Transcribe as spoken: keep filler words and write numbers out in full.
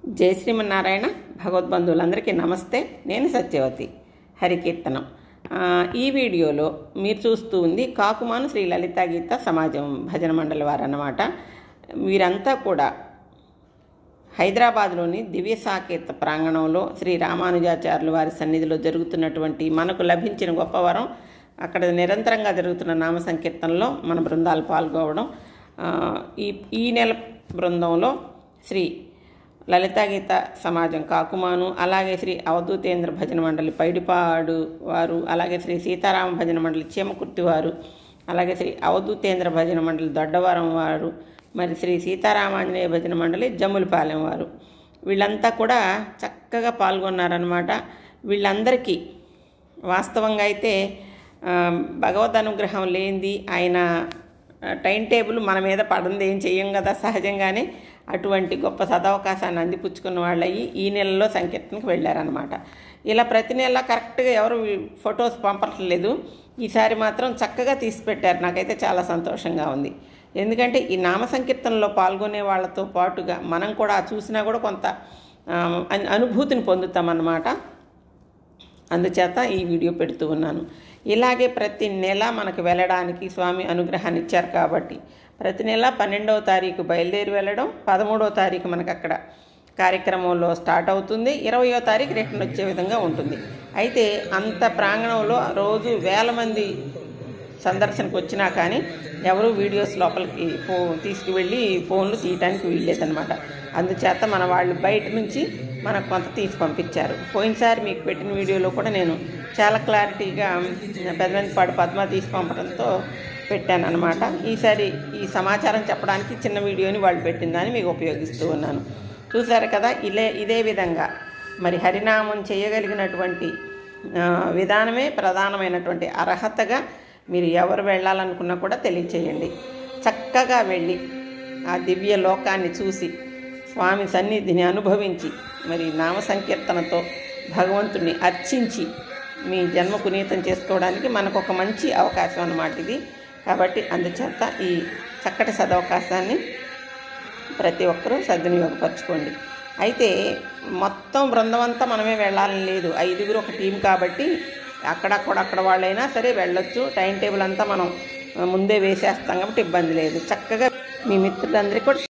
జై శ్రీమన్నారాయణ భగవద్బంధువులందరికీ నమస్తే. నేను సత్యవతి. హరికీర్తనం. ఈ వీడియోలో మీరు చూస్తూ ఉంది కాకుమాను శ్రీ లలితా గీత సమాజం భజన మండలి వారు అన్నమాట. వీరంతా కూడా హైదరాబాద్లోని దివ్య సాకేత ప్రాంగణంలో శ్రీ రామానుజాచార్యుల వారి సన్నిధిలో జరుగుతున్నటువంటి మనకు లభించిన గొప్ప వరం. అక్కడ నిరంతరంగా జరుగుతున్న నామ సంకీర్తనలో మన బృందాలు పాల్గొనడం. ఈ ఈ నెల బృందంలో శ్రీ లలితా గీత సమాజం కాకుమాను, అలాగే శ్రీ అవధూతేంద్ర భజన మండలి పైడిపాడు వారు, అలాగే శ్రీ సీతారామ భజన మండలి చీమకుర్తి వారు, అలాగే శ్రీ అవధూతేంద్ర భజన మండలి దొడ్డవరం వారు, మరి శ్రీ సీతారామాంజనేయ భజన మండలి జమ్ములపాలెం వారు, వీళ్ళంతా కూడా చక్కగా పాల్గొన్నారన్నమాట. వీళ్ళందరికీ వాస్తవంగా అయితే భగవద్ అనుగ్రహం లేనిది, ఆయన టైం టేబుల్ మన మీద పడింది ఏం చెయ్యం కదా సహజంగానే. అటువంటి గొప్ప సదవకాశాన్ని అందిపుచ్చుకున్న వాళ్ళయి ఈ నెలలో సంకీర్తనకు వెళ్ళారనమాట. ఇలా ప్రతి నెల కరెక్ట్గా ఎవరు ఫొటోస్ పంపట్లేదు. ఈసారి మాత్రం చక్కగా తీసి పెట్టారు. నాకైతే చాలా సంతోషంగా ఉంది. ఎందుకంటే ఈ నామ సంకీర్తనలో పాల్గొనే వాళ్ళతో పాటుగా మనం కూడా చూసినా కూడా కొంత అనుభూతిని పొందుతామన్నమాట. అందుచేత ఈ వీడియో పెడుతూ ఉన్నాను. ఇలాగే ప్రతి నెల మనకు వెళ్ళడానికి స్వామి అనుగ్రహాన్ని ఇచ్చారు కాబట్టి ప్రతి నెల పన్నెండవ తారీఖు బయలుదేరి వెళ్ళడం, పదమూడవ తారీఖు మనకు అక్కడ కార్యక్రమంలో స్టార్ట్ అవుతుంది, ఇరవయో తారీఖు రిటర్న్ వచ్చే విధంగా ఉంటుంది. అయితే అంత ప్రాంగణంలో రోజు వేల మంది సందర్శనకు వచ్చినా కానీ ఎవరు వీడియోస్ లోపలికి ఫో తీసుకువెళ్ళి ఫోన్లు తీయటానికి వీల్లేదనమాట. అందుచేత మన వాళ్ళు బయట నుంచి మనకు కొంత తీసి పంపించారు. పోయినసారి మీకు పెట్టిన వీడియోలో కూడా నేను చాలా క్లారిటీగా పెదవంతిపాడు పద్మ తీసి పంపడంతో పెట్టాను అనమాట. ఈసారి ఈ సమాచారం చెప్పడానికి చిన్న వీడియోని వాళ్ళు పెట్టిందని మీకు ఉపయోగిస్తూ ఉన్నాను. చూసారు కదా, ఇలే ఇదే విధంగా మరి హరినామం చేయగలిగినటువంటి విధానమే ప్రధానమైనటువంటి అర్హతగా మీరు ఎవరు వెళ్ళాలనుకున్నా కూడా తెలియచేయండి. చక్కగా వెళ్ళి ఆ దివ్య లోకాన్ని చూసి స్వామి సన్నిధిని అనుభవించి మరి నామ సంకీర్తనతో భగవంతుడిని అర్చించి మీ జన్మ పునీతం చేసుకోవడానికి మనకు ఒక మంచి అవకాశం అన్నమాట ఇది. కాబట్టి అందుచేత ఈ చక్కటి సదవకాశాన్ని ప్రతి ఒక్కరూ సద్వినియోగపరచుకోండి. అయితే మొత్తం బృందం అంతా మనమే వెళ్ళాలని లేదు. ఐదుగురు ఒక టీం కాబట్టి అక్కడక్కడ అక్కడ వాళ్ళైనా సరే వెళ్ళొచ్చు. టైం టేబుల్ అంతా మనం ముందే వేసేస్తాం కాబట్టి ఇబ్బంది లేదు. చక్కగా మీ మిత్రులందరికీ కూడా